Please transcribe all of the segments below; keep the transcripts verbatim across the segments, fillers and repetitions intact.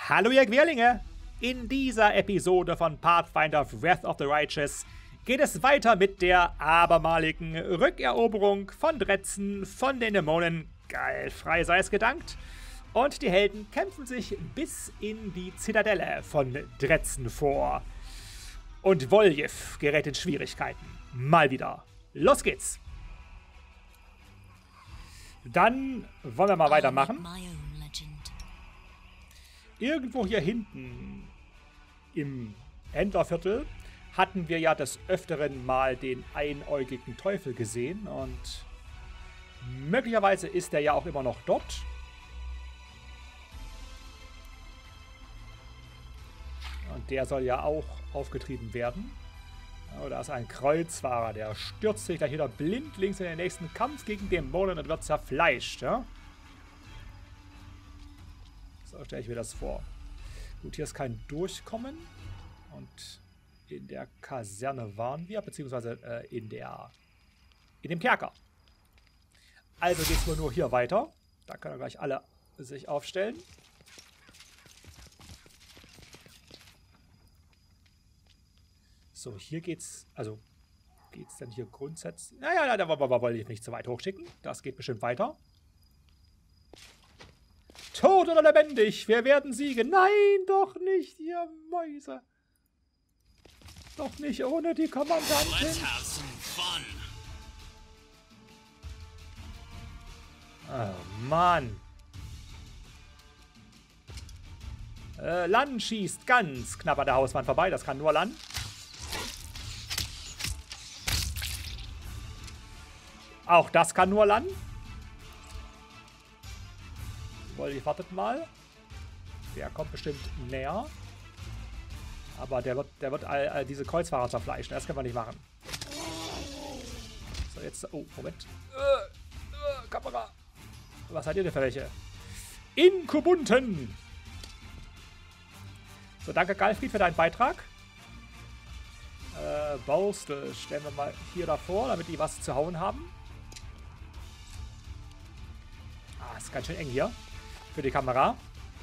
Hallo ihr Querlinge! In dieser Episode von Pathfinder Wrath of the Righteous geht es weiter mit der abermaligen Rückeroberung von Dretzen von den Dämonen. Geil, frei sei es gedankt. Und die Helden kämpfen sich bis in die Zitadelle von Dretzen vor. Und Voljev gerät in Schwierigkeiten. Mal wieder. Los geht's! Dann wollen wir mal weitermachen. Irgendwo hier hinten im Händlerviertel hatten wir ja des Öfteren mal den einäugigen Teufel gesehen und möglicherweise ist er ja auch immer noch dort. Und der soll ja auch aufgetrieben werden. Oh, da ist ein Kreuzfahrer, der stürzt sich gleich wieder blindlings in den nächsten Kampf gegen Dämonen und wird zerfleischt, ja? So stelle ich mir das vor. Gut, hier ist kein Durchkommen. Und in der Kaserne waren wir, beziehungsweise äh, in der in dem Kerker. Also geht es wohl nur hier weiter. Da können gleich alle sich aufstellen. So, hier geht's, also geht's denn hier grundsätzlich? Naja, da wollte ich nicht zu weit hochschicken. Das geht bestimmt weiter. Tot oder lebendig, wir werden siegen. Nein, doch nicht, ihr Mäuse. Doch nicht ohne die Kommandantin. Oh, Mann. Äh, Lan schießt ganz knapp an der Hauswand vorbei. Das kann nur Lan. Auch das kann nur Lan. Wolli, wartet mal. Der kommt bestimmt näher. Aber der wird, der wird all, all diese Kreuzfahrer zerfleischen. Das können wir nicht machen. So, jetzt. Oh, Moment. Äh, äh, Kamera. Was seid ihr denn für welche? Inkubunten. So, danke Galfried für deinen Beitrag. Äh, Baustel stellen wir mal hier davor, damit die was zu hauen haben. Ah, ist ganz schön eng hier. Für die Kamera.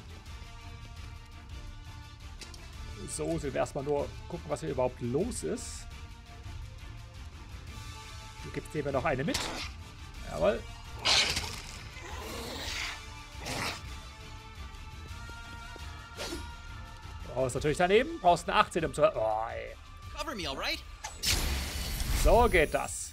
So, sind wir erstmal nur gucken, was hier überhaupt los ist. Du gibst dem noch eine mit. Jawohl. Du brauchst natürlich daneben. Brauchst eine achtzehn um zu... Oh, ey. So geht das.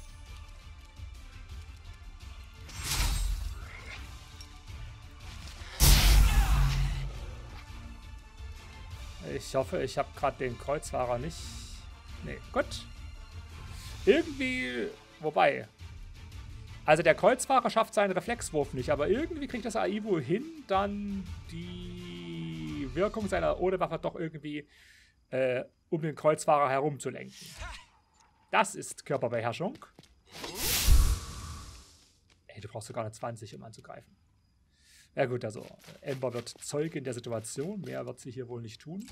Ich hoffe, ich habe gerade den Kreuzfahrer nicht... Nee, gut. Irgendwie... Wobei... Also der Kreuzfahrer schafft seinen Reflexwurf nicht, aber irgendwie kriegt das A I wohl hin, dann die Wirkung seiner Ohne-Waffe doch irgendwie äh, um den Kreuzfahrer herumzulenken. Das ist Körperbeherrschung. Ey, du brauchst sogar eine zwanzig, um anzugreifen. Ja gut, also Ember wird Zeugin der Situation. Mehr wird sie hier wohl nicht tun.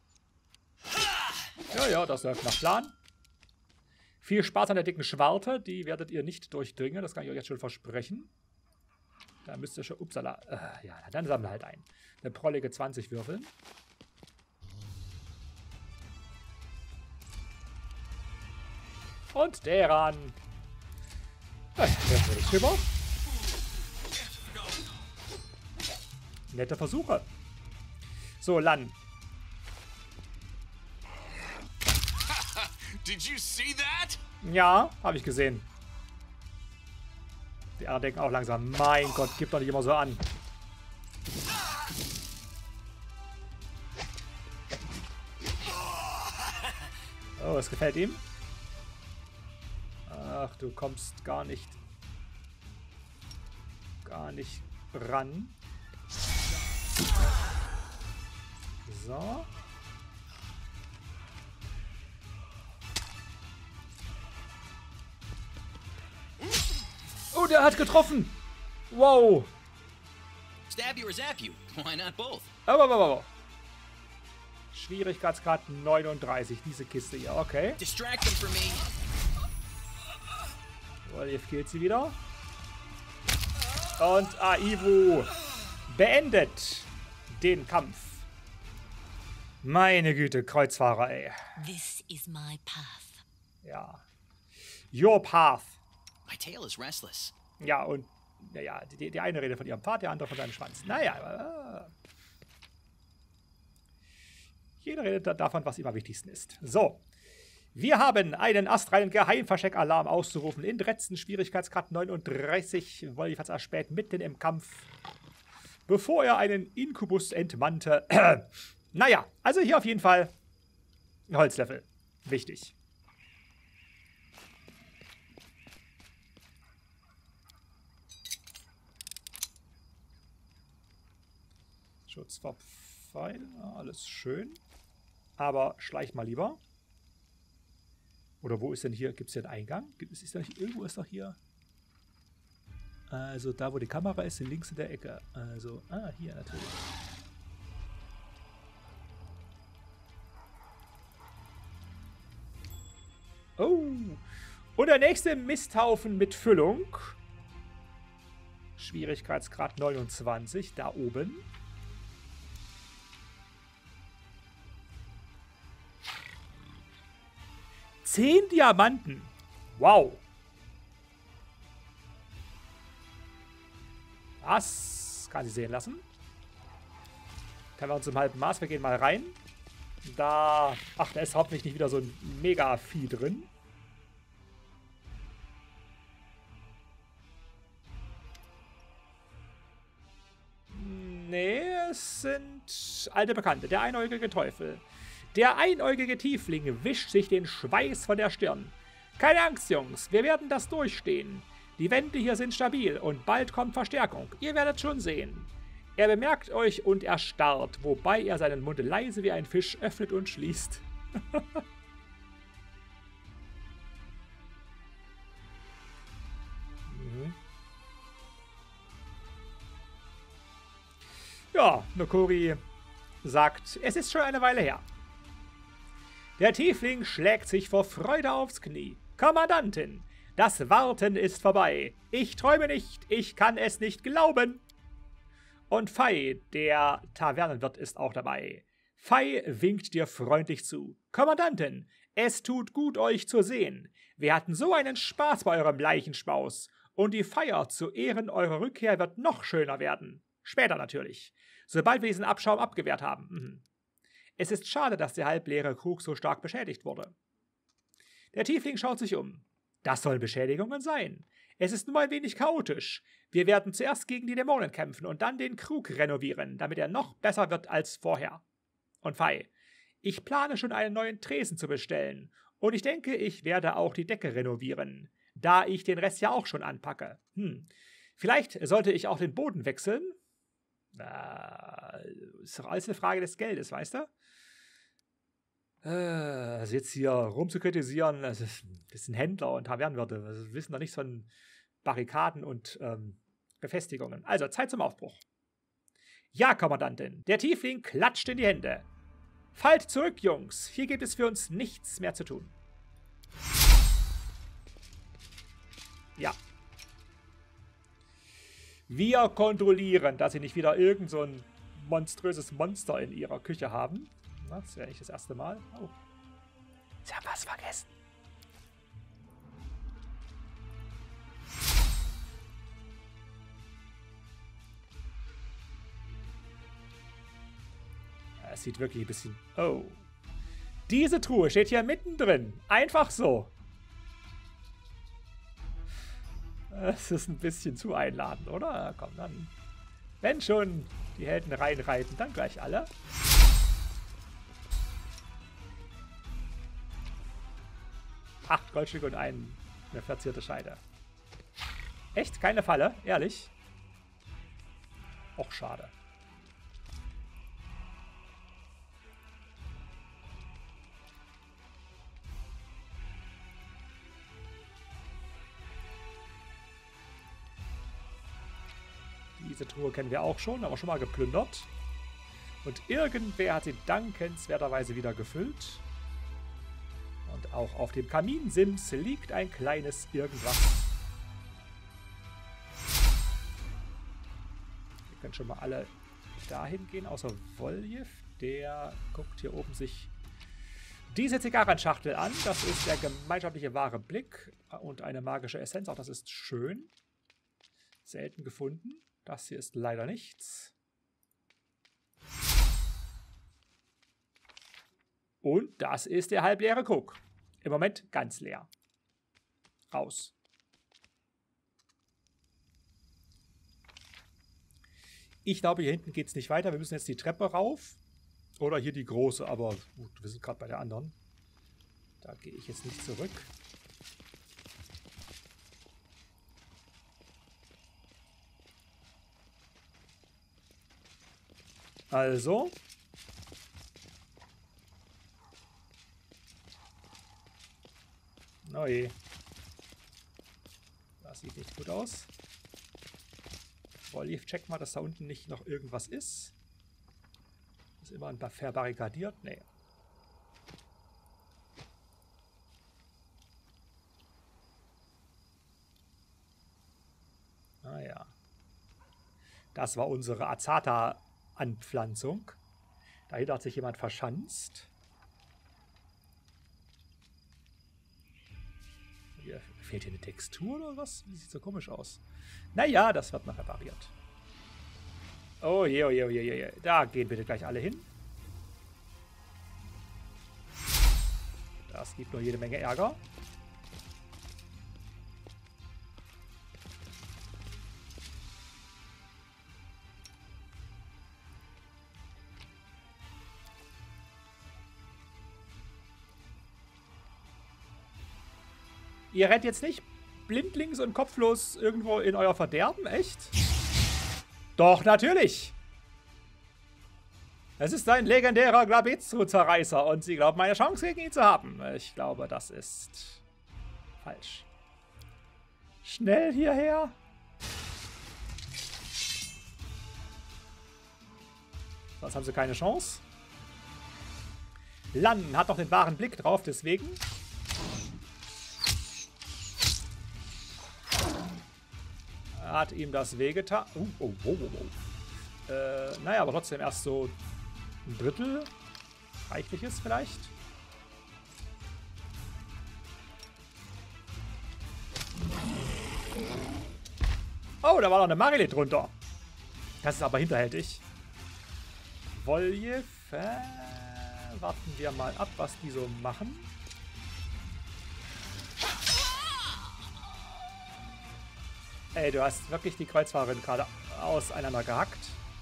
Ja, ja, das läuft nach Plan. Viel Spaß an der dicken Schwarte. Die werdet ihr nicht durchdringen. Das kann ich euch jetzt schon versprechen. Da müsst ihr schon... Upsala. Äh, ja, dann sammle halt ein. Eine prollige zwanzig würfeln. Und deran. Äh, der wird drüber. Nette Versuche. So, Lan. Did you see that? Ja, habe ich gesehen. Die anderen denken auch langsam, mein Gott, gib doch nicht immer so an. Oh, es gefällt ihm. Ach, du kommst gar nicht... gar nicht ran. So. Oh, der hat getroffen. Wow. Stab you or zap you. Why not both? Aber, aber, aber. Schwierigkeitsgrad neununddreißig, diese Kiste hier. Okay. Distract them for me. Wolf killt sie wieder. Und Aivu beendet den Kampf. Meine Güte, Kreuzfahrer, ey. This is my path. Ja. Your path. My tail is restless. Ja, und naja, die, die eine redet von ihrem Pfad, der andere von seinem Schwanz. Naja, äh, jeder redet davon, was ihm am wichtigsten ist. So. Wir haben einen astreinen Geheimversteck-Alarm auszurufen in Dresden, Schwierigkeitsgrad neununddreißig. Wolfats erspäht mitten im Kampf, bevor er einen Inkubus entmannte. Naja, also hier auf jeden Fall ein Holzlöffel. Wichtig. Schutz vor Pfeilen, alles schön. Aber schleich mal lieber. Oder wo ist denn hier? Gibt es hier einen Eingang? Gibt es ist da nicht, irgendwo ist doch hier. Also da, wo die Kamera ist, links in der Ecke. Also, ah, hier natürlich. Oh. Und der nächste Misthaufen mit Füllung. Schwierigkeitsgrad neunundzwanzig, da oben. Zehn Diamanten. Wow. Das kann sie sehen lassen. Können wir uns im halben Maß. Wir gehen mal rein. Da. Ach, da ist hoffentlich nicht wieder so ein Mega-Vieh drin. Nee, es sind alte Bekannte. Der einäugige Teufel. Der einäugige Tiefling wischt sich den Schweiß von der Stirn. Keine Angst, Jungs, wir werden das durchstehen. Die Wände hier sind stabil und bald kommt Verstärkung. Ihr werdet schon sehen. Er bemerkt euch und erstarrt, wobei er seinen Mund leise wie ein Fisch öffnet und schließt. mhm. Ja, Nokori sagt, es ist schon eine Weile her. Der Tiefling schlägt sich vor Freude aufs Knie. Kommandantin, das Warten ist vorbei. Ich träume nicht, ich kann es nicht glauben. Und Fei, der Tavernenwirt, ist auch dabei. Fei winkt dir freundlich zu. Kommandantin, es tut gut, euch zu sehen. Wir hatten so einen Spaß bei eurem Leichenschmaus. Und die Feier zu Ehren eurer Rückkehr wird noch schöner werden. Später natürlich. Sobald wir diesen Abschaum abgewehrt haben. Mhm. Es ist schade, dass der halbleere Krug so stark beschädigt wurde. Der Tiefling schaut sich um. Das sollen Beschädigungen sein. Es ist nur ein wenig chaotisch. Wir werden zuerst gegen die Dämonen kämpfen und dann den Krug renovieren, damit er noch besser wird als vorher. Und Fei, ich plane schon einen neuen Tresen zu bestellen. Und ich denke, ich werde auch die Decke renovieren, da ich den Rest ja auch schon anpacke. Hm. Vielleicht sollte ich auch den Boden wechseln. Äh, ist doch alles eine Frage des Geldes, weißt du? Äh, also jetzt hier rum zu kritisieren, das, ist, das sind Händler und Tavernenwirte, wir wissen doch nichts von Barrikaden und ähm, Befestigungen. Also, Zeit zum Aufbruch. Ja, Kommandantin, der Tiefling klatscht in die Hände. Fallt zurück, Jungs, hier gibt es für uns nichts mehr zu tun. Ja. Wir kontrollieren, dass sie nicht wieder irgend so ein monströses Monster in ihrer Küche haben. Na, das wäre nicht das erste Mal. Oh. Sie haben was vergessen. Es sieht wirklich ein bisschen... Oh. Diese Truhe steht hier mittendrin. Einfach so. Es ist ein bisschen zu einladend, oder? Komm, dann. Wenn schon die Helden reinreiten, dann gleich alle. Acht Goldstücke und ein, eine verzierte Scheide. Echt? Keine Falle? Ehrlich? Och, schade. Diese Truhe kennen wir auch schon, haben wir schon mal geplündert. Und irgendwer hat sie dankenswerterweise wieder gefüllt. Und auch auf dem Kaminsims liegt ein kleines Irgendwas. Wir können schon mal alle dahin gehen, außer Woljev. Der guckt hier oben sich diese Zigarrenschachtel an. Das ist der gemeinschaftliche wahre Blick und eine magische Essenz. Auch das ist schön. Selten gefunden. Das hier ist leider nichts. Und das ist der halbleere Krug. Im Moment ganz leer. Raus. Ich glaube, hier hinten geht es nicht weiter. Wir müssen jetzt die Treppe rauf. Oder hier die große, aber gut, wir sind gerade bei der anderen. Da gehe ich jetzt nicht zurück. Also. Oh je. Das sieht nicht gut aus. Wolf, check mal, dass da unten nicht noch irgendwas ist. Ist immer ein verbarrikadiert? Nee. Ah ja. Das war unsere Azata-Anpflanzung. Dahinter hat sich jemand verschanzt. Hier fehlt hier eine Textur oder was? Das sieht so komisch aus. Naja, das wird noch repariert. Oh je, oh je, oh je, oh je. Da gehen bitte gleich alle hin. Das gibt nur jede Menge Ärger. Ihr rennt jetzt nicht blindlings und kopflos irgendwo in euer Verderben, echt? Doch, natürlich. Es ist ein legendärer Glabezzu-Zerreißer und sie glauben, eine Chance gegen ihn zu haben. Ich glaube, das ist falsch. Schnell hierher. Sonst haben sie keine Chance. Lan hat noch den wahren Blick drauf, deswegen. Hat ihm das wehgetan. Oh, oh, oh, oh, oh. Äh, naja, aber trotzdem erst so ein Drittel. Reichliches vielleicht. Oh, da war noch eine Marilee drunter. Das ist aber hinterhältig. Wolje, äh, warten wir mal ab, was die so machen. Ey, du hast wirklich die Kreuzfahrerin gerade auseinander gehackt.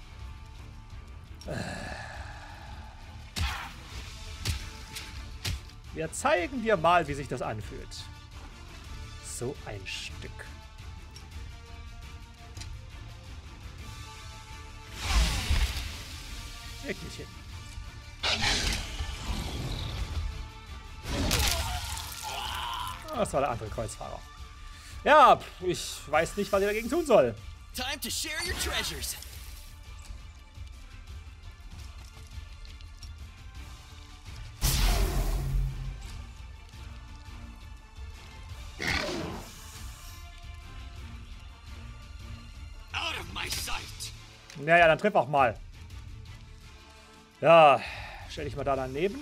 Wir zeigen dir mal, wie sich das anfühlt. So ein Stück. Leg nicht hin. Das war der andere Kreuzfahrer. Ja, ich weiß nicht, was ich dagegen tun soll. Time to share your treasures. Out of my sight. Naja, dann triff auch mal. Ja, stell dich mal da daneben.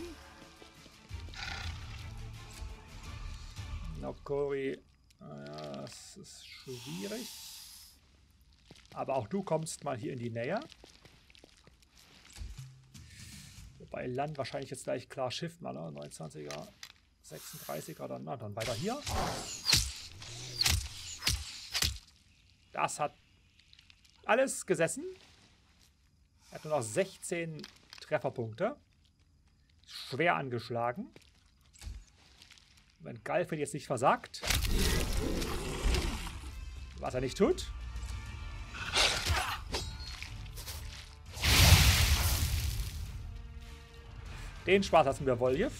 Nokori. Ja, das ist schwierig. Aber auch du kommst mal hier in die Nähe. Wobei Land wahrscheinlich jetzt gleich klar Schiff mal, ne? neunundzwanziger, sechsunddreißiger, dann, na, dann weiter hier. Das hat alles gesessen. Er hat nur noch sechzehn Trefferpunkte. Schwer angeschlagen. Wenn Galfeld jetzt nicht versagt, was er nicht tut. Den Spaß lassen wir Woljev.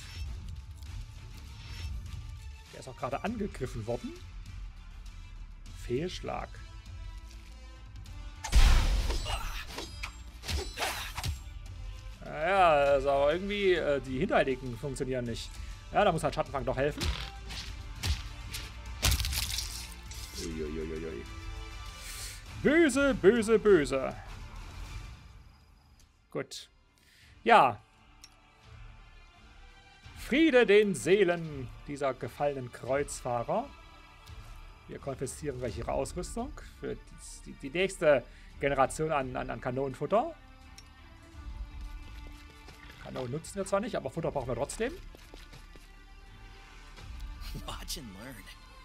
Der ist auch gerade angegriffen worden. Fehlschlag. Ja, also irgendwie äh, die Hinterhältigen funktionieren nicht. Ja, da muss halt Schattenfang doch helfen. Uiuiuiui. Böse, böse, böse. Gut. Ja. Friede den Seelen dieser gefallenen Kreuzfahrer. Wir konfiszieren gleich ihre Ausrüstung für die, die nächste Generation an, an, an Kanonenfutter. Kanonen nutzen wir zwar nicht, aber Futter brauchen wir trotzdem. Watch and learn.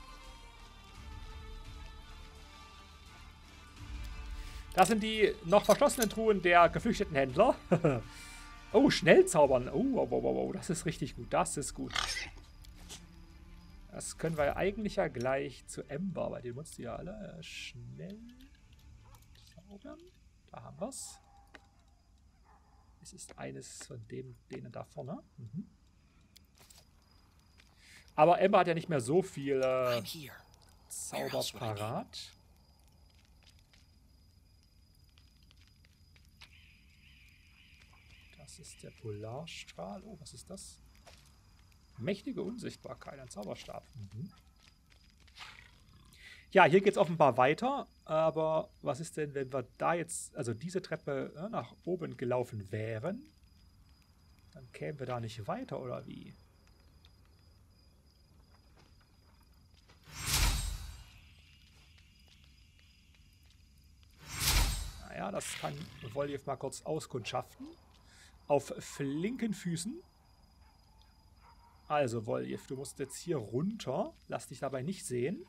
Das sind die noch verschlossenen Truhen der geflüchteten Händler. Oh, schnell zaubern. Oh, oh, oh, oh, das ist richtig gut. Das ist gut. Das können wir eigentlich ja gleich zu Ember, weil die nutzt die ja alle. Schnell zaubern. Da haben wir es. Es ist eines von dem, denen da vorne. Mhm. Aber Ember hat ja nicht mehr so viel äh, Zauber parat. Das ist der Polarstrahl. Oh, was ist das? Mächtige Unsichtbarkeit, ein Zauberstab. Mhm. Ja, hier geht es offenbar weiter. Aber was ist denn, wenn wir da jetzt, also diese Treppe äh, nach oben gelaufen wären? Dann kämen wir da nicht weiter, oder wie? Naja, das kann Voljev mal kurz auskundschaften. Auf flinken Füßen. Also, Voljev, du musst jetzt hier runter. Lass dich dabei nicht sehen.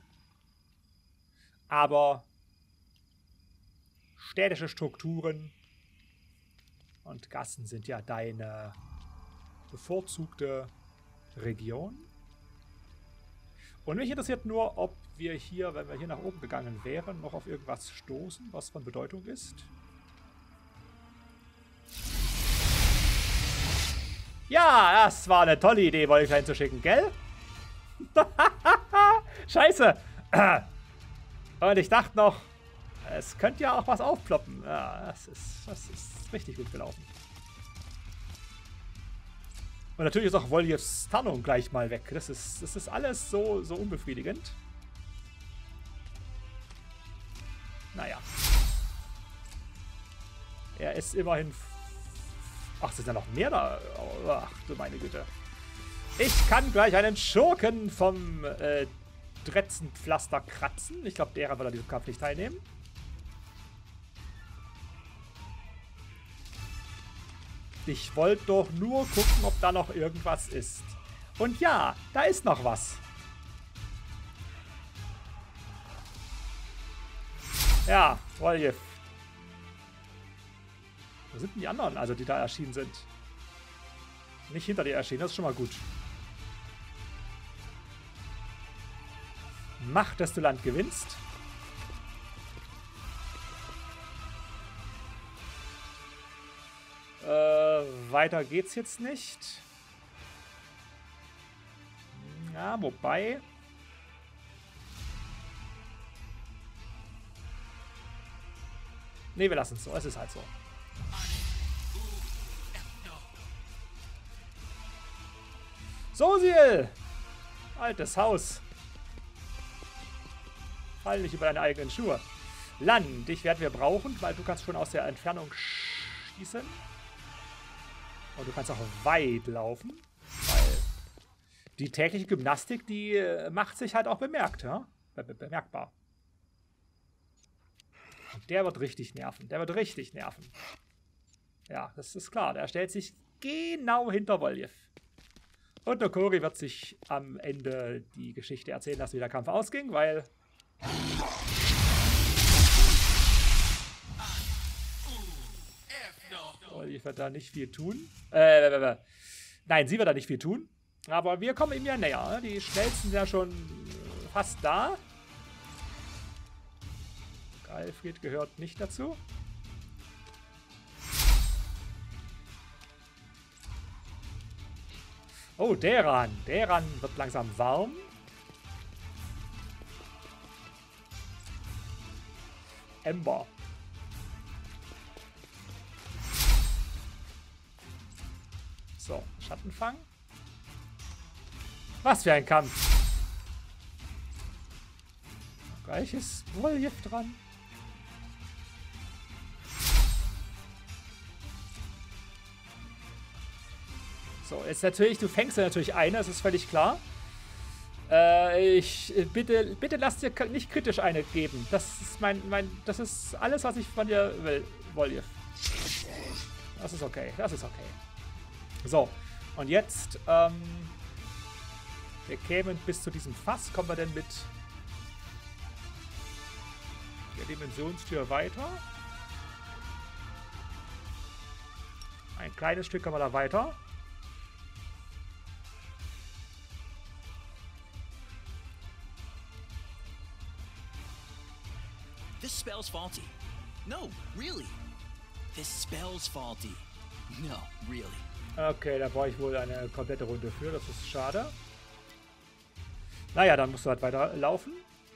Aber städtische Strukturen und Gassen sind ja deine bevorzugte Region. Und mich interessiert nur, ob wir hier, wenn wir hier nach oben gegangen wären, noch auf irgendwas stoßen, was von Bedeutung ist. Ja, das war eine tolle Idee, Voljev hinzuschicken, gell? Scheiße. Und ich dachte noch, es könnte ja auch was aufploppen. Ja, das ist, das ist richtig gut gelaufen. Und natürlich ist auch Voljevs Tarnung gleich mal weg. Das ist, das ist alles so, so unbefriedigend. Naja. Er ist immerhin... Ach, sind da noch mehr da? Ach du meine Güte. Ich kann gleich einen Schurken vom äh, Dretzenpflaster kratzen. Ich glaube, derer wird an diesem Kampf nicht teilnehmen. Ich wollte doch nur gucken, ob da noch irgendwas ist. Und ja, da ist noch was. Ja, Voljev. Wo sind denn die anderen, also die da erschienen sind? Nicht hinter dir erschienen, das ist schon mal gut. Mach, dass du Land gewinnst. Äh, weiter geht's jetzt nicht. Ja, wobei... Ne, wir lassen es so. Es ist halt so. Sosiel! Altes Haus. Fall nicht über deine eigenen Schuhe. Land, dich werden wir brauchen, weil du kannst schon aus der Entfernung schießen. Und du kannst auch weit laufen. Weil die tägliche Gymnastik, die macht sich halt auch bemerkt, ja? Be be bemerkbar. Und der wird richtig nerven. Der wird richtig nerven. Ja, das ist klar. Der stellt sich genau hinter Voljev. Und Nokori wird sich am Ende die Geschichte erzählen lassen, wie der Kampf ausging, weil... Voljev wird da nicht viel tun. Äh, äh, äh, nein, sie wird da nicht viel tun. Aber wir kommen ihm ja näher. Die Schnellsten sind ja schon fast da. Galfried gehört nicht dazu. Oh, Deran. Deran wird langsam warm. Ember. So, Schattenfang. Was für ein Kampf. Gleich ist Voljev dran. So, jetzt natürlich, du fängst ja natürlich eine, das ist völlig klar. Äh, ich, bitte, bitte lass dir nicht kritisch eine geben. Das ist mein, mein, das ist alles, was ich von dir will, Voljev. Das ist okay, das ist okay. So, und jetzt, ähm, wir kämen bis zu diesem Fass. Kommen wir denn mit der Dimensionstür weiter? Ein kleines Stück kommen wir da weiter. This spell's faulty. No, really. This spell's faulty. No, really. Okay, da brauche ich wohl eine komplette Runde für. Das ist schade. Naja, dann musst du halt weiter laufen.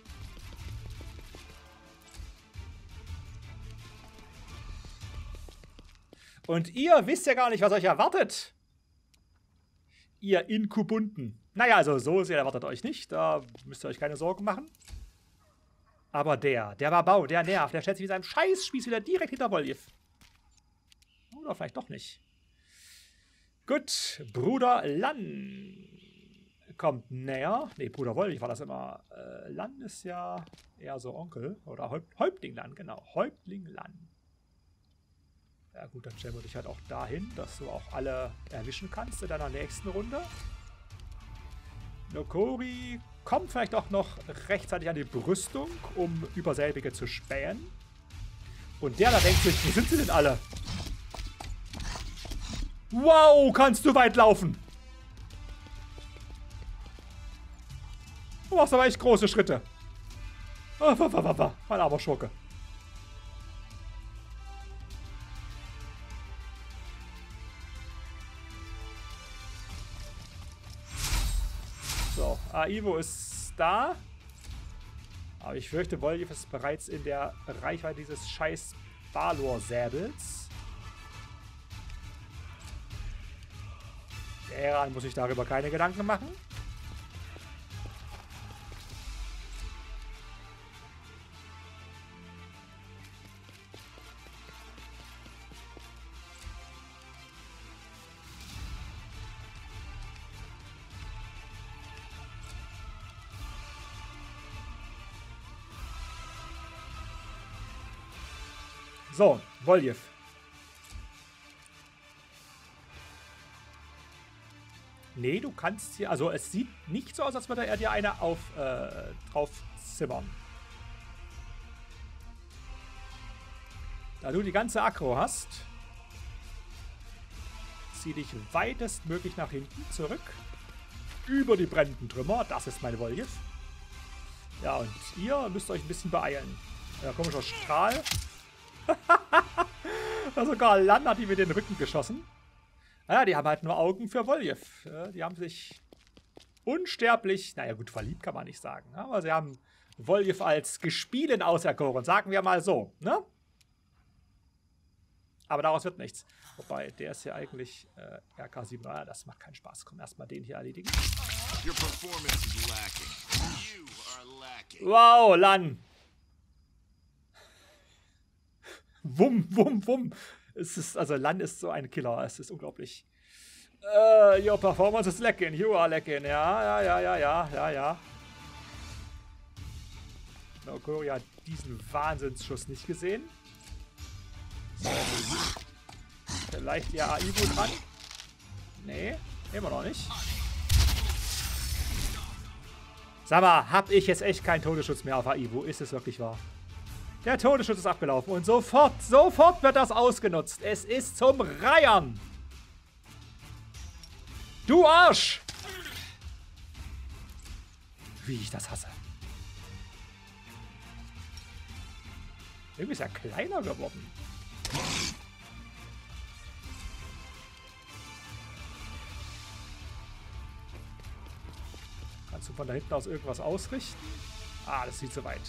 Und ihr wisst ja gar nicht, was euch erwartet. Ihr Inkubunten. Naja, also so sehr erwartet euch nicht. Da müsst ihr euch keine Sorgen machen. Aber der, der Babau, der nervt. Der stellt sich mit seinem Scheißspieß wieder direkt hinter Voljev. Oder vielleicht doch nicht. Gut, Bruder Lan kommt näher. Ne, Bruder Voljev war das immer. Äh, Lan ist ja eher so Onkel. Oder Häupt Häuptling Lan, genau. Häuptling Lan. Ja gut, dann stellen wir dich halt auch dahin, dass du auch alle erwischen kannst in deiner nächsten Runde. Nokori kommt vielleicht auch noch rechtzeitig an die Brüstung, um über selbige zu spähen. Und der da denkt sich, wo sind sie denn alle? Wow, kannst du weit laufen. Du machst aber echt große Schritte. Oh, wa, wa, wa, wa. Mein armer Schurke. So, Aivo ist da. Aber ich fürchte, Voljev ist bereits in der Reichweite dieses scheiß Balor-Säbels. Der Eran muss sich darüber keine Gedanken machen. So, Voljev. Nee, du kannst hier... Also es sieht nicht so aus, als würde er dir eine auf, äh, drauf zimmern. Da du die ganze Aggro hast, zieh dich weitestmöglich nach hinten zurück. Über die brennenden Trümmer. Das ist mein Voljev. Ja, und ihr müsst euch ein bisschen beeilen. Ja, komischer Strahl. Sogar Lan hat ihm in den Rücken geschossen. Naja, die haben halt nur Augen für Voljev. Die haben sich unsterblich, naja gut, verliebt kann man nicht sagen, aber sie haben Voljev als Gespielen auserkoren, sagen wir mal so, ne? Aber daraus wird nichts. Wobei, der ist ja eigentlich äh, R K sieben. Ah, das macht keinen Spaß. Komm, erstmal den hier erledigen. Wow, Lan. Wumm, wumm, wumm. Es ist, also Lan ist so ein Killer. Es ist unglaublich. Äh, your performance is lacking. You are lacking. Ja, ja, ja, ja, ja, ja, ja. Nokori hat diesen Wahnsinnsschuss nicht gesehen. Vielleicht ja Aivo dran. Nee, immer noch nicht. Sag mal, hab ich jetzt echt keinen Todesschutz mehr auf Aivo? Ist es wirklich wahr? Der Todesschutz ist abgelaufen und sofort, sofort wird das ausgenutzt. Es ist zum Reiern. Du Arsch! Wie ich das hasse. Irgendwie ist er kleiner geworden. Kannst du von da hinten aus irgendwas ausrichten? Ah, das sieht so weit.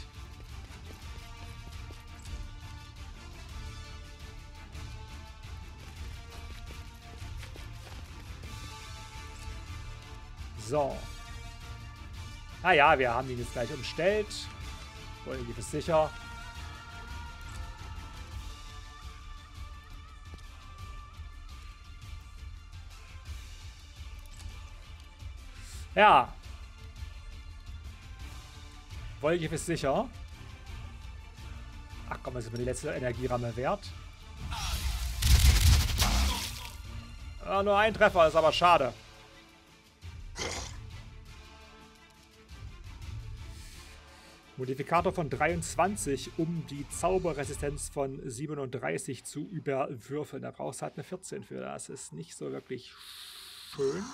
So. Naja, wir haben ihn jetzt gleich umstellt. Voljev ist sicher. Ja. Voljev ist sicher. Ach komm, das ist mir die letzte Energieramme wert. Ja, nur ein Treffer, ist aber schade. Modifikator von dreiundzwanzig, um die Zauberresistenz von siebenunddreißig zu überwürfeln. Da brauchst du halt eine vierzehn für. Das ist nicht so wirklich schön.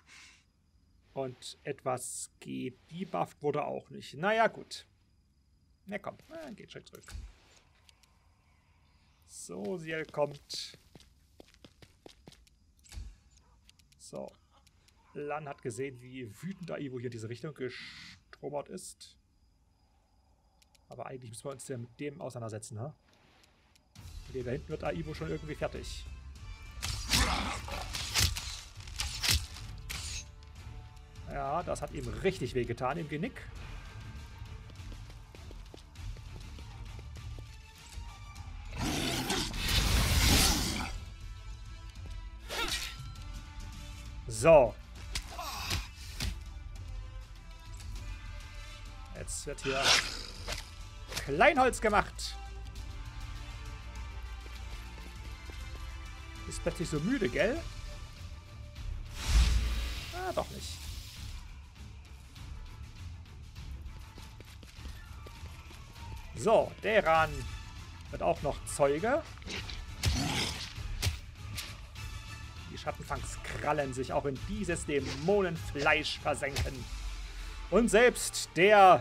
Und etwas gedebufft wurde auch nicht. Naja, gut. Na komm, na, geht schon zurück. So, Ciel kommt. So. Lan hat gesehen, wie wütend Aivo hier in diese Richtung gestromert ist. Aber eigentlich müssen wir uns ja mit dem auseinandersetzen, ha? Okay, da hinten wird Aivo schon irgendwie fertig. Ja, das hat ihm richtig wehgetan im Genick. So. Jetzt wird hier Kleinholz gemacht. Ist plötzlich so müde, gell? Ah, doch nicht. So, Deran wird auch noch Zeuge. Die Schattenfangs krallen sich auch in dieses Dämonenfleisch versenken. Und selbst der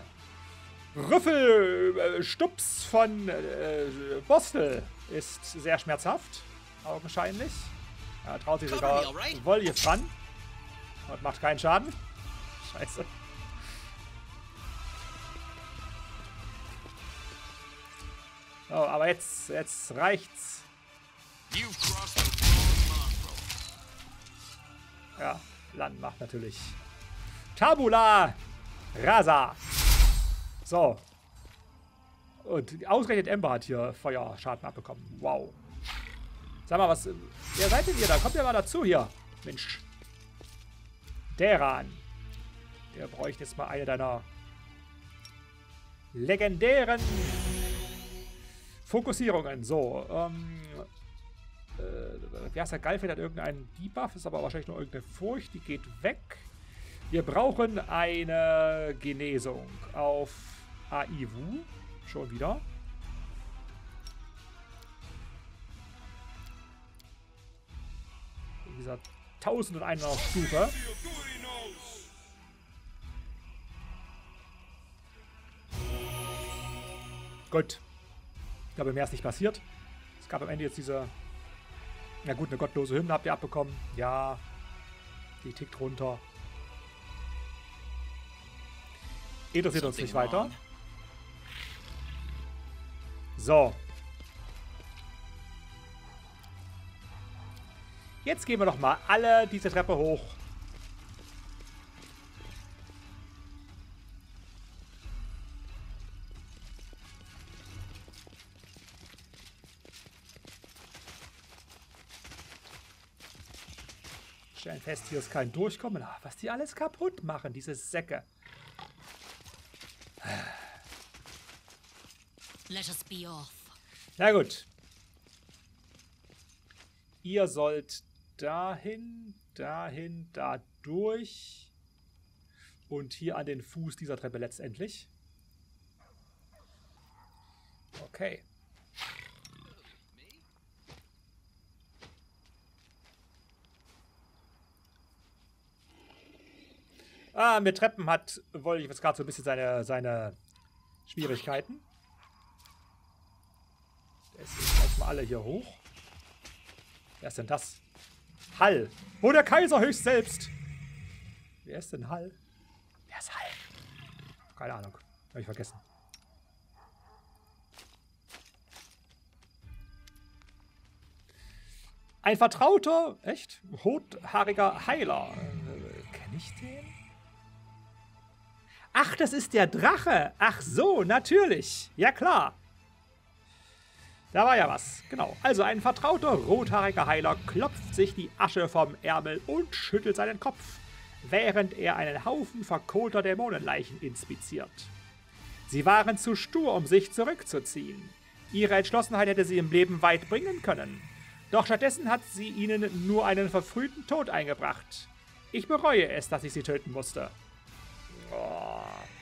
Rüffelstups von äh, Bostel ist sehr schmerzhaft. Augenscheinlich. Er traut sich sogar Voljev ran. Und macht keinen Schaden. Scheiße. Oh, aber jetzt, jetzt reicht's. Ja, Land macht natürlich Tabula Rasa. So. Und ausgerechnet Ember hat hier Feuerschaden abbekommen. Wow. Sag mal, was... Wer seid denn ihr da? Kommt ja mal dazu hier. Mensch. Deran. Der bräuchte jetzt mal eine deiner legendären Fokussierungen. So, ähm... Äh, wie heißt der? Galfeld hat irgendeinen Debuff, ist aber wahrscheinlich nur irgendeine Furcht. Die geht weg. Wir brauchen eine Genesung auf Aivo. Schon wieder. In dieser tausendundeiner Stufe. Gut. Ich glaube, mehr ist nicht passiert. Es gab am Ende jetzt diese... Na gut, eine gottlose Hymne habt ihr abbekommen. Ja. Die tickt runter. Interessiert uns nicht weiter. So. Jetzt gehen wir noch mal alle diese Treppe hoch. Stellen fest, hier ist kein Durchkommen. Ach, was die alles kaputt machen, diese Säcke. Let us be off. Na gut. Ihr sollt dahin, dahin, da durch. Und hier an den Fuß dieser Treppe letztendlich. Okay. Ah, mit Treppen hat Voljev jetzt gerade so ein bisschen seine, seine Schwierigkeiten. Deswegen gleich mal alle hier hoch. Wer ist denn das? Hall. Oh, der Kaiser höchst selbst. Wer ist denn Hall? Wer ist Hall? Keine Ahnung. Habe ich vergessen. Ein vertrauter, echt, rothaariger Heiler. Äh, Kenne ich den? Ach, das ist der Drache. Ach so, natürlich. Ja, klar. Da war ja was. Genau. Also ein vertrauter rothaariger Heiler klopft sich die Asche vom Ärmel und schüttelt seinen Kopf. während er einen Haufen verkohlter Dämonenleichen inspiziert. Sie waren zu stur, um sich zurückzuziehen. Ihre Entschlossenheit hätte sie im Leben weit bringen können. Doch stattdessen hat sie ihnen nur einen verfrühten Tod eingebracht. Ich bereue es, dass ich sie töten musste. Oh.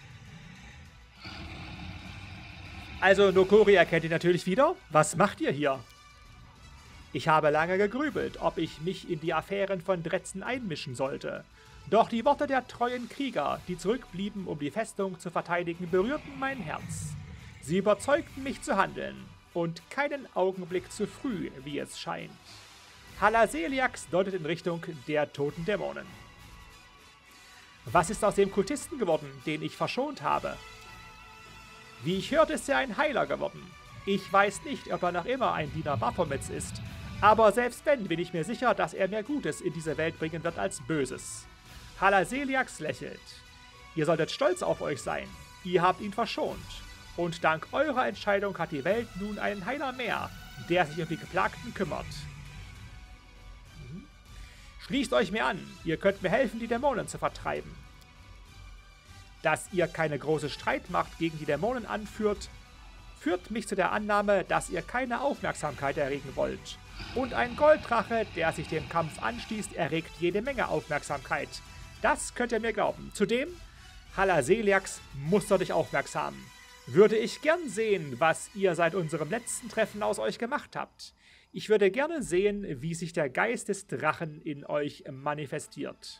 Also, Nokori erkennt ihn natürlich wieder. Was macht ihr hier? Ich habe lange gegrübelt, ob ich mich in die Affären von Dretzen einmischen sollte. Doch die Worte der treuen Krieger, die zurückblieben, um die Festung zu verteidigen, berührten mein Herz. Sie überzeugten mich zu handeln. Und keinen Augenblick zu früh, wie es scheint. Halaseliax deutet in Richtung der toten Dämonen. Was ist aus dem Kultisten geworden, den ich verschont habe? Wie ich hörte, ist er ein Heiler geworden. Ich weiß nicht, ob er noch immer ein Diener Baphomets ist, aber selbst wenn, bin ich mir sicher, dass er mehr Gutes in diese Welt bringen wird als Böses. Halaseliax lächelt. Ihr solltet stolz auf euch sein. Ihr habt ihn verschont. Und dank eurer Entscheidung hat die Welt nun einen Heiler mehr, der sich um die Geplagten kümmert. Mhm. Schließt euch mir an, ihr könnt mir helfen, die Dämonen zu vertreiben. Dass ihr keine große Streitmacht gegen die Dämonen anführt, führt mich zu der Annahme, dass ihr keine Aufmerksamkeit erregen wollt. Und ein Golddrache, der sich dem Kampf anschließt, erregt jede Menge Aufmerksamkeit. Das könnt ihr mir glauben. Zudem, Halaseliax mustert dich aufmerksam. Würde ich gern sehen, was ihr seit unserem letzten Treffen aus euch gemacht habt. Ich würde gerne sehen, wie sich der Geist des Drachen in euch manifestiert.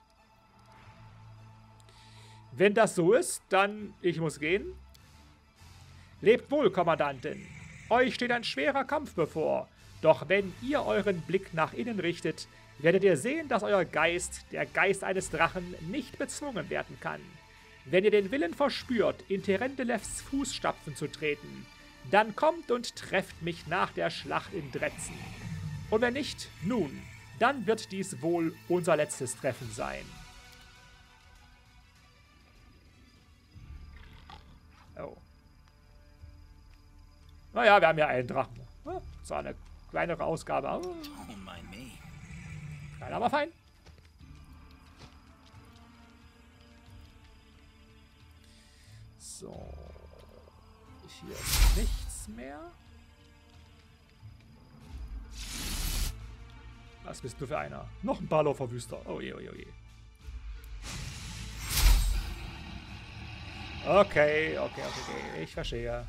Wenn das so ist, dann ich muss gehen. Lebt wohl, Kommandantin. Euch steht ein schwerer Kampf bevor. Doch wenn ihr euren Blick nach innen richtet, werdet ihr sehen, dass euer Geist, der Geist eines Drachen, nicht bezwungen werden kann. Wenn ihr den Willen verspürt, in Terendelevs Fußstapfen zu treten, dann kommt und trefft mich nach der Schlacht in Dretzen. Und wenn nicht, nun, dann wird dies wohl unser letztes Treffen sein. Oh. Naja, wir haben ja einen Drachen. Das war eine kleinere Ausgabe, aber... Klein, aber fein. So. Hier ist nichts mehr. Was bist du für einer? Noch ein Balor-Verwüster. Oh je, oh je, oh je. Okay, okay, okay, okay. Ich verstehe.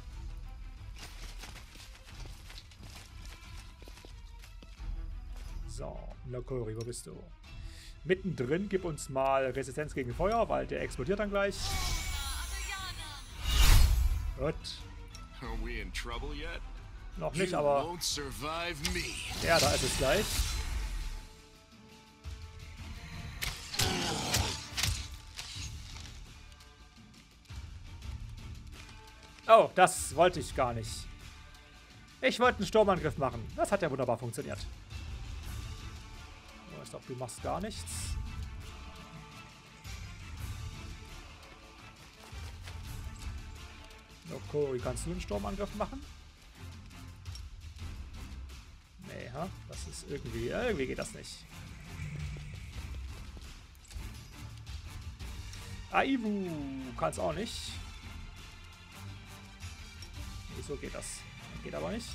So, Nokori, wo bist du? Mittendrin, gib uns mal Resistenz gegen Feuer, weil der explodiert dann gleich. Gut. Noch nicht, aber... Ja, da ist es gleich. Oh, das wollte ich gar nicht. Ich wollte einen Sturmangriff machen. Das hat ja wunderbar funktioniert. Ich glaube, du machst gar nichts. Nokori, kannst du einen Sturmangriff machen? Nee, ha? Das ist irgendwie... Irgendwie geht das nicht. Aivu kannst auch nicht. Nee, so geht das. Geht aber nicht.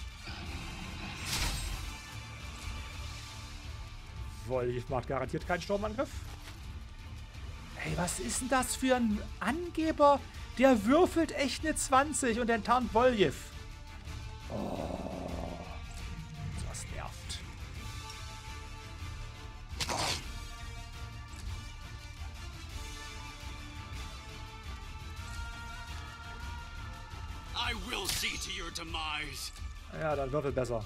Wolf macht garantiert keinen Sturmangriff. Hey, was ist denn das für ein Angeber? Der würfelt echt eine zwanzig und enttarnt Wolf. Oh. Das nervt. I will see to your demise. Ja, dann würfel besser.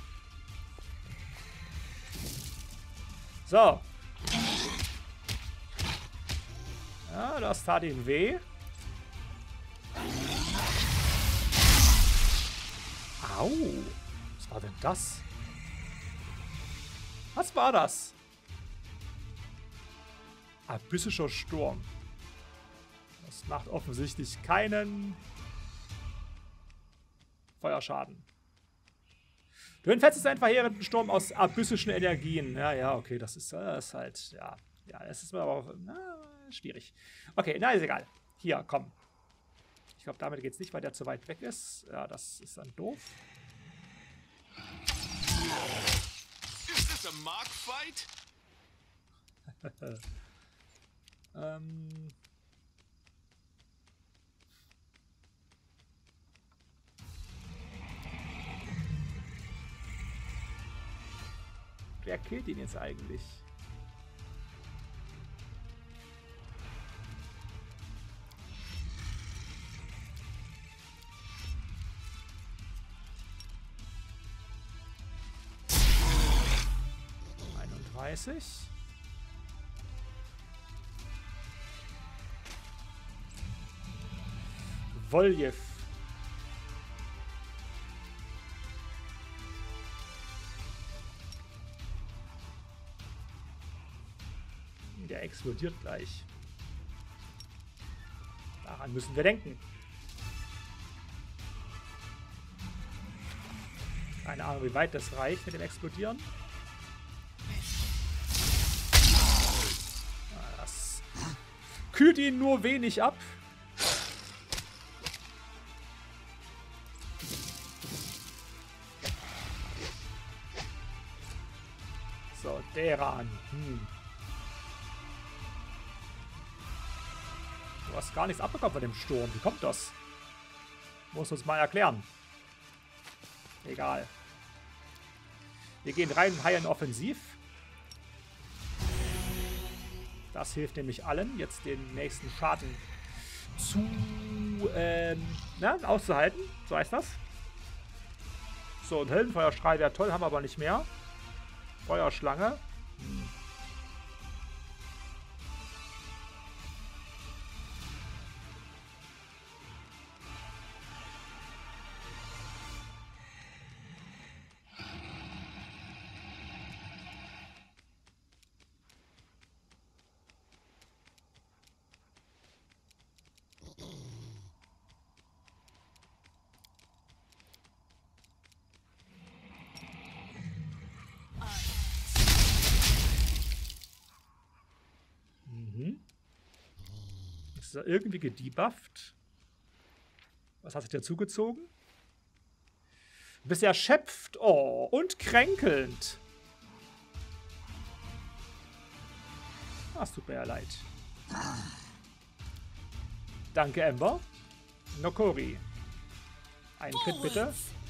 So. Ja, das tat ihm weh. Au. Was war denn das? Was war das? Abyssischer Sturm. Das macht offensichtlich keinen Feuerschaden. Du entfesselst einen verheerenden Sturm aus abyssischen Energien. Ja, ja, okay, das ist, das ist halt, ja. Ja, das ist mir aber auch, na, schwierig. Okay, na, ist egal. Hier, komm. Ich glaube, damit geht es nicht, weil der zu weit weg ist. Ja, das ist dann doof. Is this a mock fight? ähm... Wer killt ihn jetzt eigentlich? einunddreißig. Voljev. Der explodiert gleich. Daran müssen wir denken. Keine Ahnung, wie weit das reicht mit dem Explodieren. Das kühlt ihn nur wenig ab. So, Deran. Hm. Du hast gar nichts abbekommen von dem Sturm. Wie kommt das? Muss uns mal erklären. Egal. Wir gehen rein und heilen offensiv. Das hilft nämlich allen, jetzt den nächsten Schaden zu ähm, na, auszuhalten. So heißt das. So, ein Heldenfeuerstrahl wäre toll, haben wir aber nicht mehr. Feuerschlange. Hm. Ist er irgendwie gedebufft? Was hat sich dazu gezogen? Du bist erschöpft. Oh, und kränkelnd. Das tut mir ja leid. Danke, Ember. Nokori. Ein Crit bitte.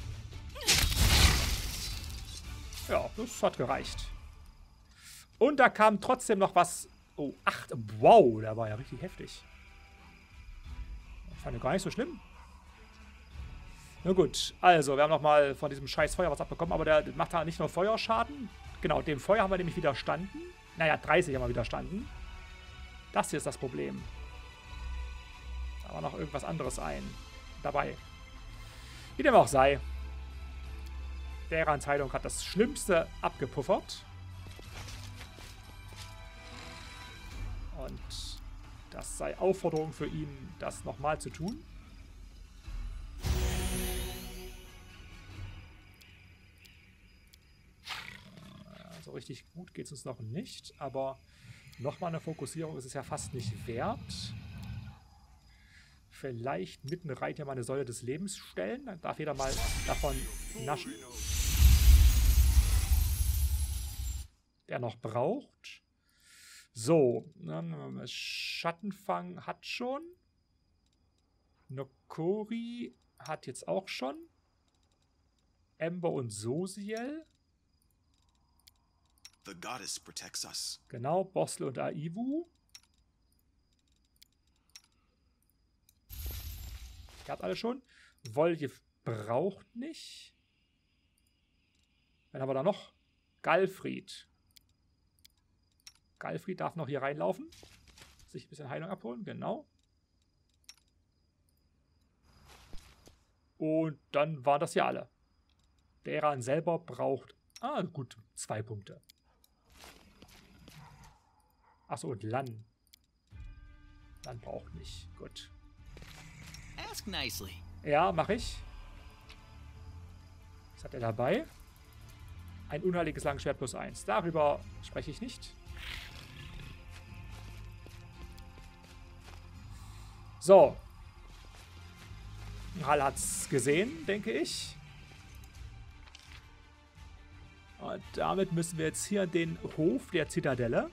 Ja, das hat gereicht. Und da kam trotzdem noch was. Oh, acht. Wow, der war ja richtig heftig. Ich fand ihn gar nicht so schlimm. Na gut, also, wir haben nochmal von diesem scheiß Feuer was abbekommen, aber der macht da nicht nur Feuerschaden. Genau, dem Feuer haben wir nämlich widerstanden. Naja, dreißig haben wir widerstanden. Das hier ist das Problem. Da war noch irgendwas anderes ein. Dabei. Wie dem auch sei. Derans Heilung hat das Schlimmste abgepuffert. Und das sei Aufforderung für ihn, das nochmal zu tun. So richtig gut geht es uns noch nicht, aber nochmal eine Fokussierung ist es ja fast nicht wert. Vielleicht mitten rein ja mal eine Säule des Lebens stellen, dann darf jeder mal davon naschen. Der noch braucht. So, Schattenfang hat schon. Nokori hat jetzt auch schon. Ember und Sosiel. The goddess protects us. Genau, Bostel und Aivu. Ihr habt alle schon. Voljev braucht nicht. Dann haben wir da noch Galfried. Galfried darf noch hier reinlaufen. Sich ein bisschen Heilung abholen, genau. Und dann waren das hier alle. Deran selber braucht, ah gut, zwei Punkte. Achso, und Lan. Lan braucht nicht, gut. Ask nicely. Ja, mache ich. Was hat er dabei? Ein unheiliges Langschwert plus eins. Darüber spreche ich nicht. So. Hal hat's gesehen, denke ich. Und damit müssen wir jetzt hier in den Hof der Zitadelle.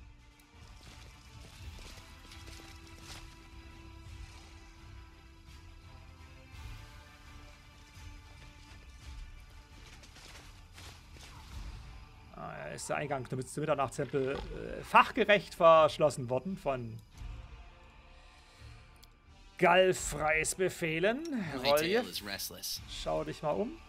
Ah, ist der Eingang zum Mitternachtstempel äh, fachgerecht verschlossen worden von Galfreys Befehlen. Rolje, schau dich mal um.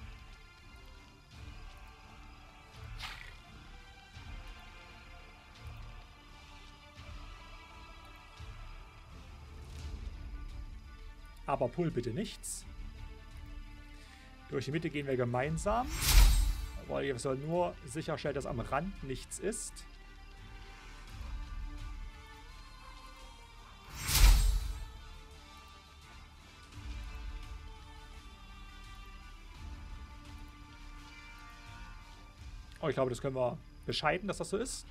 Aber Pull bitte nichts. Durch die Mitte gehen wir gemeinsam. Rolje soll nur sicherstellen, dass am Rand nichts ist. Oh, ich glaube, das können wir bescheiden, dass das so ist.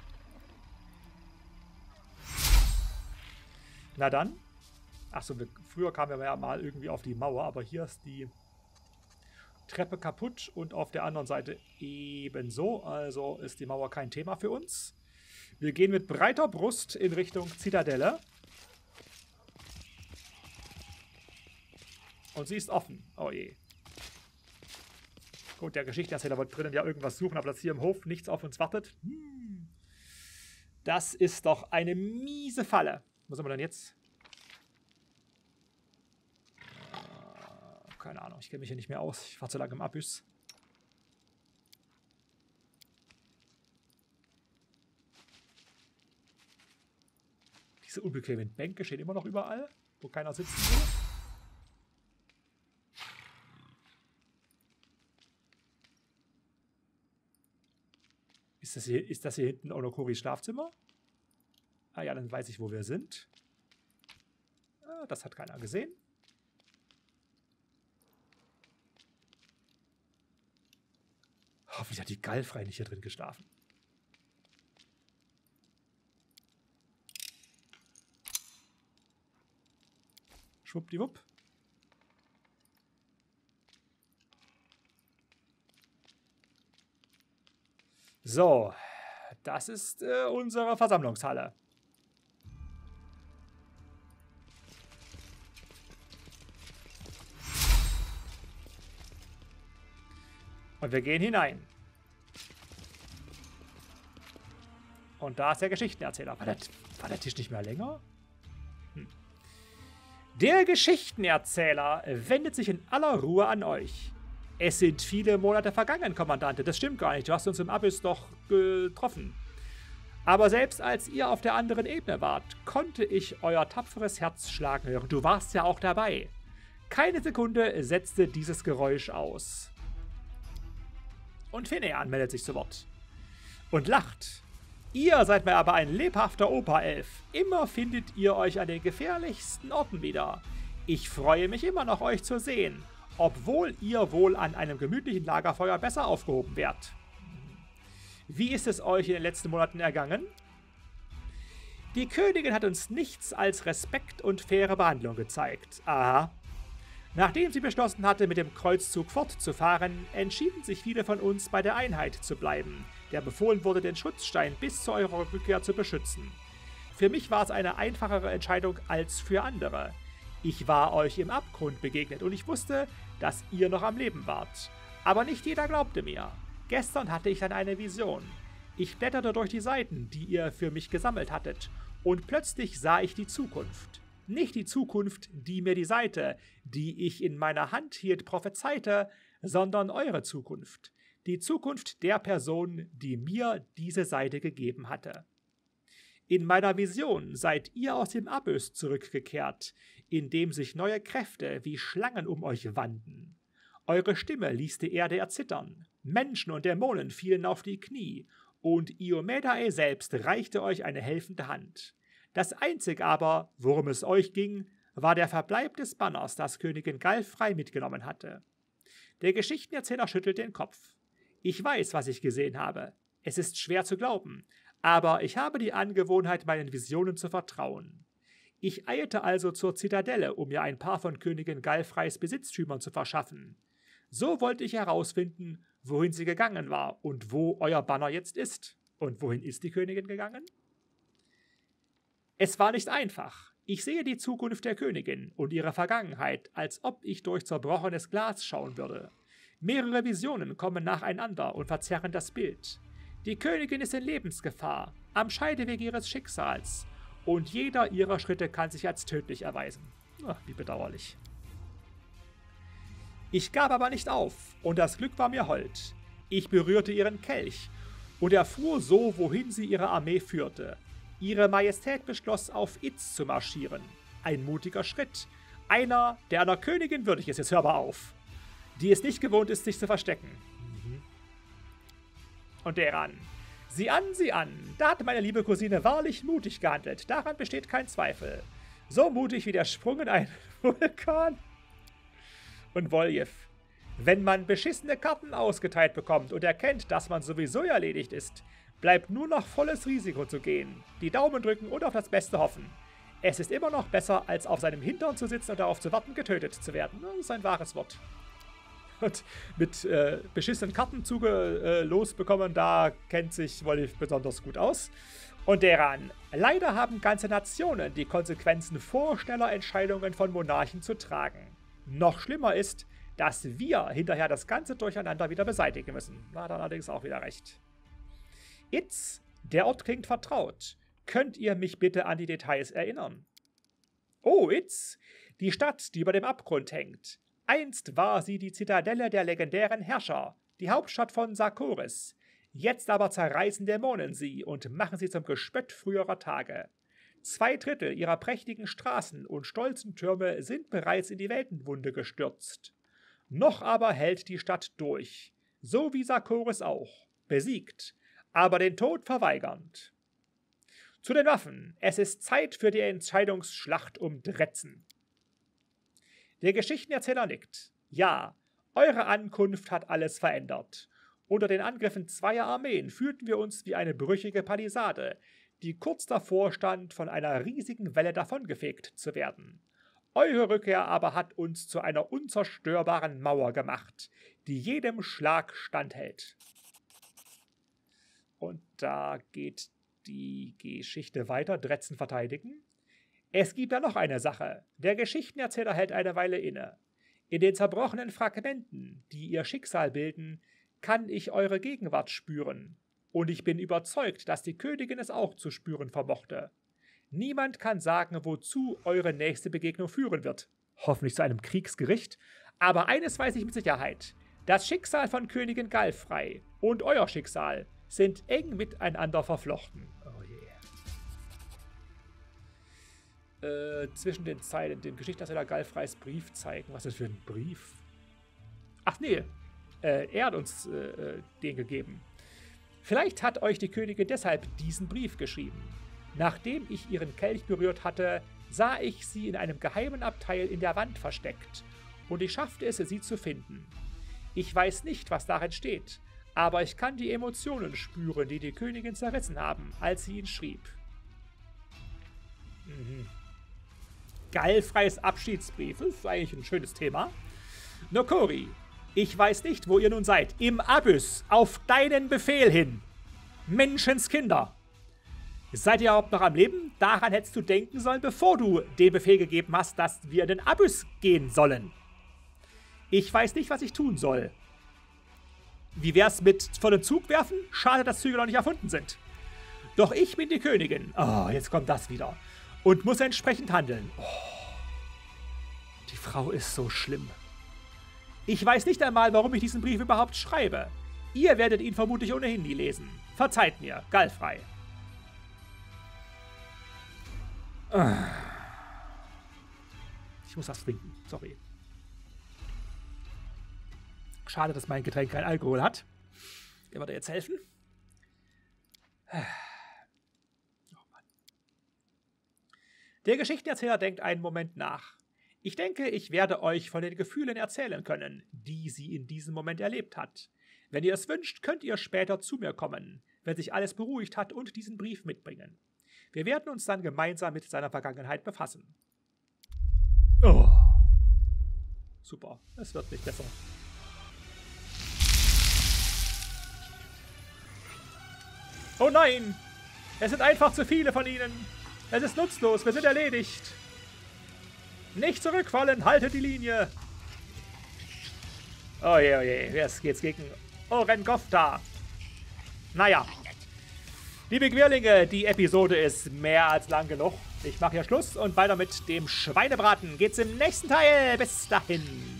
Na dann. Achso, früher kamen wir ja mal irgendwie auf die Mauer, aber hier ist die Treppe kaputt und auf der anderen Seite ebenso. Also ist die Mauer kein Thema für uns. Wir gehen mit breiter Brust in Richtung Zitadelle. Und sie ist offen. Oh je. Gut, der Geschichtenerzähler wird drinnen ja irgendwas suchen, aber dass hier im Hof nichts auf uns wartet. Hm. Das ist doch eine miese Falle. Wo sind wir denn jetzt? Keine Ahnung, ich kenne mich hier nicht mehr aus. Ich war zu lange im Abyss. Diese unbequemen Bänke stehen immer noch überall, wo keiner sitzen will. Ist das hier, ist das hier hinten Onokoris Schlafzimmer? Ah ja, dann weiß ich, wo wir sind. Ah, das hat keiner gesehen. Hoffentlich hat die Galfrey nicht hier drin geschlafen. Schwuppdiwupp. So, das ist äh, unsere Versammlungshalle. Und wir gehen hinein. Und da ist der Geschichtenerzähler. War der, war der Tisch nicht mehr länger? Hm. Der Geschichtenerzähler wendet sich in aller Ruhe an euch. Es sind viele Monate vergangen, Kommandante. Das stimmt gar nicht. Du hast uns im Abyss doch getroffen. Aber selbst als ihr auf der anderen Ebene wart, konnte ich euer tapferes Herz schlagen hören. Du warst ja auch dabei. Keine Sekunde setzte dieses Geräusch aus. Und Phinean meldet sich zu Wort. Und lacht. Ihr seid mir aber ein lebhafter Operelf. Immer findet ihr euch an den gefährlichsten Orten wieder. Ich freue mich immer noch, euch zu sehen, obwohl ihr wohl an einem gemütlichen Lagerfeuer besser aufgehoben werdet. Wie ist es euch in den letzten Monaten ergangen? Die Königin hat uns nichts als Respekt und faire Behandlung gezeigt. Aha. Nachdem sie beschlossen hatte, mit dem Kreuzzug fortzufahren, entschieden sich viele von uns, bei der Einheit zu bleiben, der befohlen wurde, den Schutzstein bis zu eurer Rückkehr zu beschützen. Für mich war es eine einfachere Entscheidung als für andere. Ich war euch im Abgrund begegnet und ich wusste, dass ihr noch am Leben wart. Aber nicht jeder glaubte mir. Gestern hatte ich dann eine Vision. Ich blätterte durch die Seiten, die ihr für mich gesammelt hattet, und plötzlich sah ich die Zukunft. Nicht die Zukunft, die mir die Seite, die ich in meiner Hand hielt, prophezeite, sondern eure Zukunft. Die Zukunft der Person, die mir diese Seite gegeben hatte. In meiner Vision seid ihr aus dem Abyss zurückgekehrt, in dem sich neue Kräfte wie Schlangen um euch wanden. Eure Stimme ließ die Erde erzittern. Menschen und Dämonen fielen auf die Knie, und Iomedae selbst reichte euch eine helfende Hand. Das Einzige aber, worum es euch ging, war der Verbleib des Banners, das Königin Galfrey mitgenommen hatte. Der Geschichtenerzähler schüttelt den Kopf. Ich weiß, was ich gesehen habe. Es ist schwer zu glauben, aber ich habe die Angewohnheit, meinen Visionen zu vertrauen. Ich eilte also zur Zitadelle, um mir ein paar von Königin Galfreys Besitztümern zu verschaffen. So wollte ich herausfinden, wohin sie gegangen war und wo euer Banner jetzt ist. Und wohin ist die Königin gegangen? Es war nicht einfach. Ich sehe die Zukunft der Königin und ihre Vergangenheit, als ob ich durch zerbrochenes Glas schauen würde. Mehrere Visionen kommen nacheinander und verzerren das Bild. Die Königin ist in Lebensgefahr, am Scheideweg ihres Schicksals, und jeder ihrer Schritte kann sich als tödlich erweisen. Ach, wie bedauerlich. Ich gab aber nicht auf, und das Glück war mir hold. Ich berührte ihren Kelch und erfuhr so, wohin sie ihre Armee führte. Ihre Majestät beschloss, auf Itz zu marschieren. Ein mutiger Schritt. Einer, der einer Königin würdig ist. Jetzt hör aber auf. Die es nicht gewohnt ist, sich zu verstecken. Mhm. Und der an. Sieh an, sieh an. Da hat meine liebe Cousine wahrlich mutig gehandelt. Daran besteht kein Zweifel. So mutig wie der Sprung in einen Vulkan. Und Woljev. Wenn man beschissene Karten ausgeteilt bekommt und erkennt, dass man sowieso erledigt ist, bleibt nur noch volles Risiko zu gehen, die Daumen drücken und auf das Beste hoffen. Es ist immer noch besser, als auf seinem Hintern zu sitzen und darauf zu warten, getötet zu werden. Das ist ein wahres Wort. Und mit äh, beschissenen Kartenzuge äh, losbekommen, da kennt sich Woljev besonders gut aus. Und deran. Leider haben ganze Nationen die Konsequenzen vorschneller Entscheidungen von Monarchen zu tragen. Noch schlimmer ist, dass wir hinterher das ganze Durcheinander wieder beseitigen müssen. Na, hat er allerdings auch wieder recht. Itz, der Ort klingt vertraut. Könnt ihr mich bitte an die Details erinnern? Oh, Itz, die Stadt, die über dem Abgrund hängt. Einst war sie die Zitadelle der legendären Herrscher, die Hauptstadt von Sarkoris. Jetzt aber zerreißen Dämonen sie und machen sie zum Gespött früherer Tage. Zwei Drittel ihrer prächtigen Straßen und stolzen Türme sind bereits in die Weltenwunde gestürzt. Noch aber hält die Stadt durch, so wie Sarkoris auch, besiegt, aber den Tod verweigernd. Zu den Waffen, es ist Zeit für die Entscheidungsschlacht um Dretzen. Der Geschichtenerzähler nickt. Ja, eure Ankunft hat alles verändert. Unter den Angriffen zweier Armeen fühlten wir uns wie eine brüchige Palisade, die kurz davor stand, von einer riesigen Welle davongefegt zu werden. Eure Rückkehr aber hat uns zu einer unzerstörbaren Mauer gemacht, die jedem Schlag standhält. Und da geht die Geschichte weiter, Dretzen verteidigen. Es gibt ja noch eine Sache. Der Geschichtenerzähler hält eine Weile inne. In den zerbrochenen Fragmenten, die ihr Schicksal bilden, kann ich eure Gegenwart spüren. Und ich bin überzeugt, dass die Königin es auch zu spüren vermochte. Niemand kann sagen, wozu eure nächste Begegnung führen wird. Hoffentlich zu einem Kriegsgericht. Aber eines weiß ich mit Sicherheit. Das Schicksal von Königin Galfrey und euer Schicksal sind eng miteinander verflochten. Oh je. Äh, zwischen den Zeilen dem Geschichtenerzähler Galfreys Brief zeigen. Was ist das für ein Brief? Ach nee, äh, er hat uns äh, den gegeben. Vielleicht hat euch die Königin deshalb diesen Brief geschrieben. Nachdem ich ihren Kelch berührt hatte, sah ich sie in einem geheimen Abteil in der Wand versteckt, und ich schaffte es, sie zu finden. Ich weiß nicht, was darin steht, aber ich kann die Emotionen spüren, die die Königin zerrissen haben, als sie ihn schrieb. Mhm. Galfreys Abschiedsbrief, das ist eigentlich ein schönes Thema. Nokori, ich weiß nicht, wo ihr nun seid. Im Abyss, auf deinen Befehl hin. Menschenskinder. Seid ihr überhaupt noch am Leben? Daran hättest du denken sollen, bevor du den Befehl gegeben hast, dass wir in den Abyss gehen sollen. Ich weiß nicht, was ich tun soll. Wie wär's mit vor den Zug werfen? Schade, dass Züge noch nicht erfunden sind. Doch ich bin die Königin. Oh, jetzt kommt das wieder. Und muss entsprechend handeln. Oh, die Frau ist so schlimm. Ich weiß nicht einmal, warum ich diesen Brief überhaupt schreibe. Ihr werdet ihn vermutlich ohnehin nie lesen. Verzeiht mir, Galfrey. Ich muss das trinken, sorry. Schade, dass mein Getränk kein Alkohol hat. Der wird jetzt helfen. Oh Mann. Der Geschichtenerzähler denkt einen Moment nach. Ich denke, ich werde euch von den Gefühlen erzählen können, die sie in diesem Moment erlebt hat. Wenn ihr es wünscht, könnt ihr später zu mir kommen, wenn sich alles beruhigt hat, und diesen Brief mitbringen. Wir werden uns dann gemeinsam mit seiner Vergangenheit befassen. Oh. Super, es wird nicht besser. Oh nein! Es sind einfach zu viele von ihnen. Es ist nutzlos, wir sind erledigt. Nicht zurückfallen, haltet die Linie. Oh je, oh je, jetzt geht's gegen Orengofta. Naja. Liebe Querlinge, die Episode ist mehr als lang genug. Ich mache hier Schluss und weiter mit dem Schweinebraten geht's im nächsten Teil. Bis dahin.